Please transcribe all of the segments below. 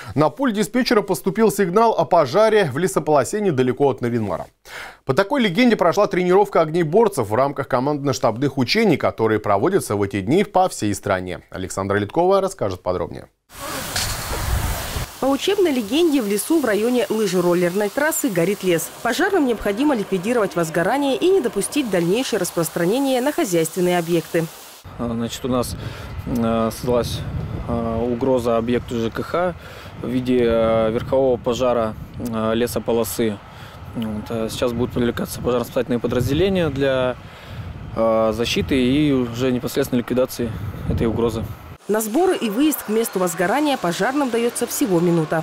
На пульт диспетчера поступил сигнал о пожаре в лесополосе недалеко от Нарьян-Мара. По такой легенде прошла тренировка огнеборцев в рамках командно-штабных учений, которые проводятся в эти дни по всей стране. Александра Литкова расскажет подробнее. По учебной легенде, в лесу в районе лыжероллерной трассы горит лес. Пожарным необходимо ликвидировать возгорание и не допустить дальнейшее распространение на хозяйственные объекты. Значит, у нас создалась угроза объекту ЖКХ в виде верхового пожара лесополосы. Сейчас будут привлекаться пожарно-спасательные подразделения для защиты и уже непосредственно ликвидации этой угрозы. На сборы и выезд к месту возгорания пожарным дается всего минута.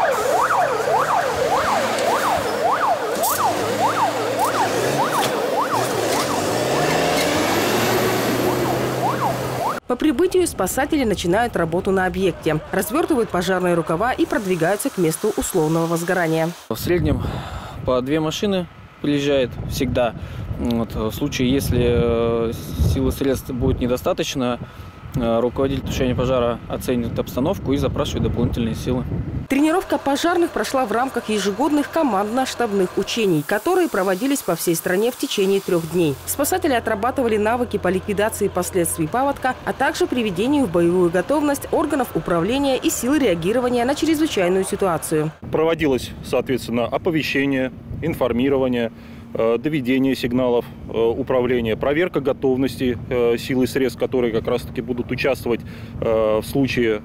По прибытию спасатели начинают работу на объекте, развертывают пожарные рукава и продвигаются к месту условного возгорания. В среднем по 2 машины приезжает всегда. В случае, если силы средств будет недостаточно, руководитель тушения пожара оценит обстановку и запрашивает дополнительные силы. Тренировка пожарных прошла в рамках ежегодных командно-штабных учений, которые проводились по всей стране в течение 3 дней. Спасатели отрабатывали навыки по ликвидации последствий паводка, а также приведению в боевую готовность органов управления и сил реагирования на чрезвычайную ситуацию. Проводилось, соответственно, оповещение, информирование, доведение сигналов управления, проверка готовности сил и средств, которые как раз-таки будут участвовать в случае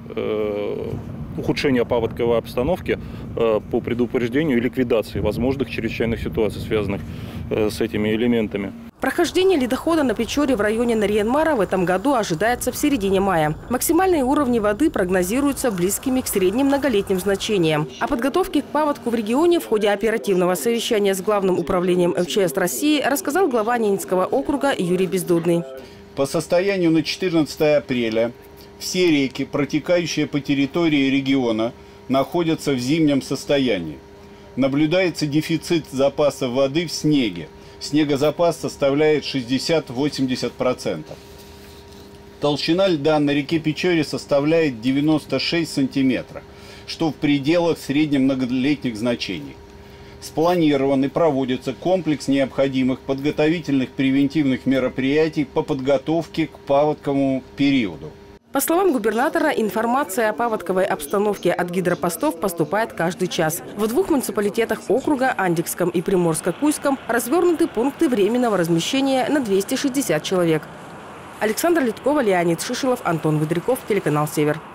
ухудшения паводковой обстановки по предупреждению и ликвидации возможных чрезвычайных ситуаций, связанных с этими элементами. Прохождение ледохода на Печоре в районе Нарьян-Мара в этом году ожидается в середине мая. Максимальные уровни воды прогнозируются близкими к средним многолетним значениям. О подготовке к паводку в регионе в ходе оперативного совещания с Главным управлением МЧС России рассказал глава Ненецкого округа Юрий Бездудный. По состоянию на 14 апреля все реки, протекающие по территории региона, находятся в зимнем состоянии. Наблюдается дефицит запаса воды в снеге. Снегозапас составляет 60–80%. Толщина льда на реке Печоре составляет 96 сантиметров, что в пределах среднемноголетних значений. Спланирован и проводится комплекс необходимых подготовительных превентивных мероприятий по подготовке к паводковому периоду. По словам губернатора, информация о паводковой обстановке от гидропостов поступает каждый час. В 2 муниципалитетах округа, Андикском и Приморско-Куйском, развернуты пункты временного размещения на 260 человек. Александра Литкова, Леонид Шишилов, Антон Выдряков, телеканал «Север».